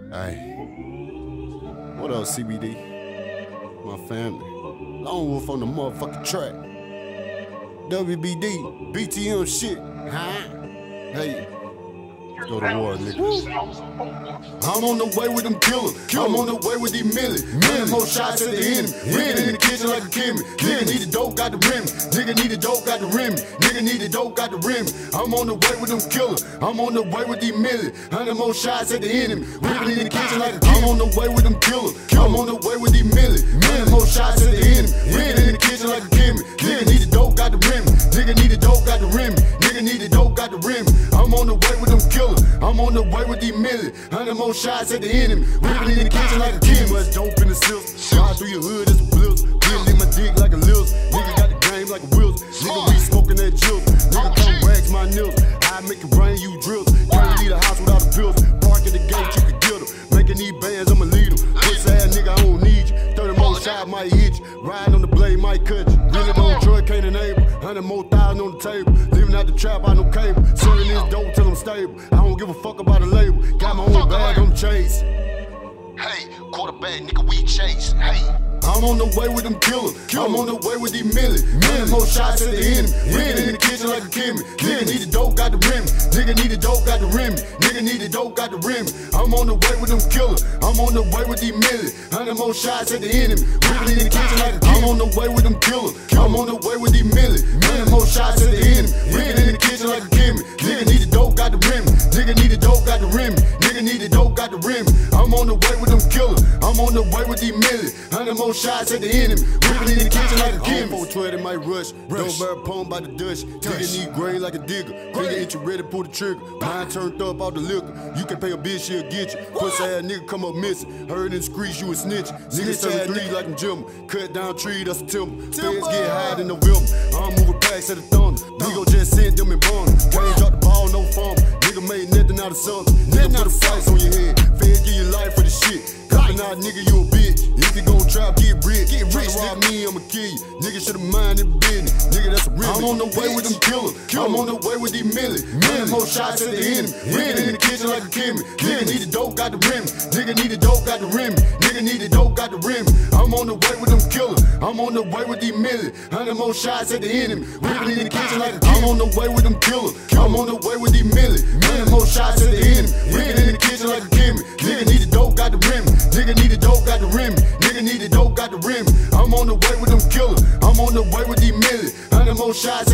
Hey, what up, CBD? My family. Lone Wolf on the motherfucking track. WBD, BTM shit, huh? Hey, let's go to war, nigga. I'm on the way with them killers. I'm on the way with these millions. Million more shots at the enemy. Red in the kitchen like a chemist. Nigga need the dope, got the rim. Nigga need the dope, got the rim. Nigga need the dope, got the rim. I'm on the way with them killers. I'm on the way with these millions. 100 more shots at the enemy. Red in the kitchen like a chemist. I'm on the way with them killers. I'm on the way with these millions. Million more shots at the enemy. Red in the kitchen like a chemist. Nigga need the dope, got the rim. Nigga need the dope, got the rim. Nigga need the dope, got the rim. I'm on the way with them killers. I'm on the way with these millions. 100 more shots at the enemy. Whipping in the kitchen like a kid. Much dope in the system. Ride through your hood, it's a blitz. Really in my dick like a lils. Nigga got the game like a wheels. Nigga we smoking that jill. Nigga come wax my nils. I make it rain, you drills. Can't leave the house without the pills. Park at the gate, you can get them. Making these bands, I'ma lead them. Pussy ass nigga, I don't need you. 30 more shots might hit you. Riding on the blade might cut you. Really don't drug, can't enable. 100 more thousand on the table. Living out the trap, I no cable. Selling this dope till I'm stable. I don't give a fuck about a label. Got my own bag, I'm chase. Hey, quarterback, nigga, we chase. Hey. I'm on the way with them killers. I'm on the way with these millions. Million more shots at the enemy. Red in the kitchen like a chemist. Nigga need the dope, got the rim. Nigga need the dope, got the rim. Nigga need the dope, got the rim. I'm on the way with them killers. I'm on the way with these millions. 100 more shots at the enemy. Red in the kitchen like a chemist. I'm on the way with them killers. I'm on the way with these millions. Million more shots at the enemy. Red in the kitchen like a chemist. Nigga need the dope, got the rim. Nigga need the dope, got the rim. Nigga need the dope, got the rim. I'm on the way with them killers. I'm on the way with these millions. 100 more shots at the enemy. Whipping in the kitchen like a chemist. 420 might rush. Don't bear pwn by the Dutch. Nigga need grain like a digger. Nigga ain't you ready to pull the trigger. Mine turned up out the liquor. You can pay a bitch, she'll get you. Pussy ass nigga come up missing. Heard in the streets you a snitch. Niggas turn three like I'm Jim. Cut down tree, that's a timber. Feds get high in November. I'm moving packs at the thunder. Nigga just sent them in bond. Can't drop the ball, no fumble. Nigga made nothing out of something. Nigga put a price on your head. Feds give you life for the shit. Copping out, nigga, you a bitch. If you gon' trap, get rich. Get rich, rob me, I'ma kill you. Nigga should've minded business. Nigga, that's a real. I'm on the way with them killers. I'm on the way with these millions. Million more shots at the enemy. Red in the kitchen like a chemist. Nigga need the dope, got the rim. Nigga need the dope, got the rim. Nigga need the dope, got the rim. I'm on the way with them killers. I'm on the way with these millions. 100 more shots at the enemy. Red in the kitchen like a chemist. I'm on the way with them killers. I'm on the way with these millions. Million more shots at the enemy. Red in the kitchen like a chemist. Nigga need the dope, got the rim. Nigga need the dope, got the rim. Nigga need the dope, got the rim. I'm on the way with them killers. I'm on the way with these millions. 100 more shots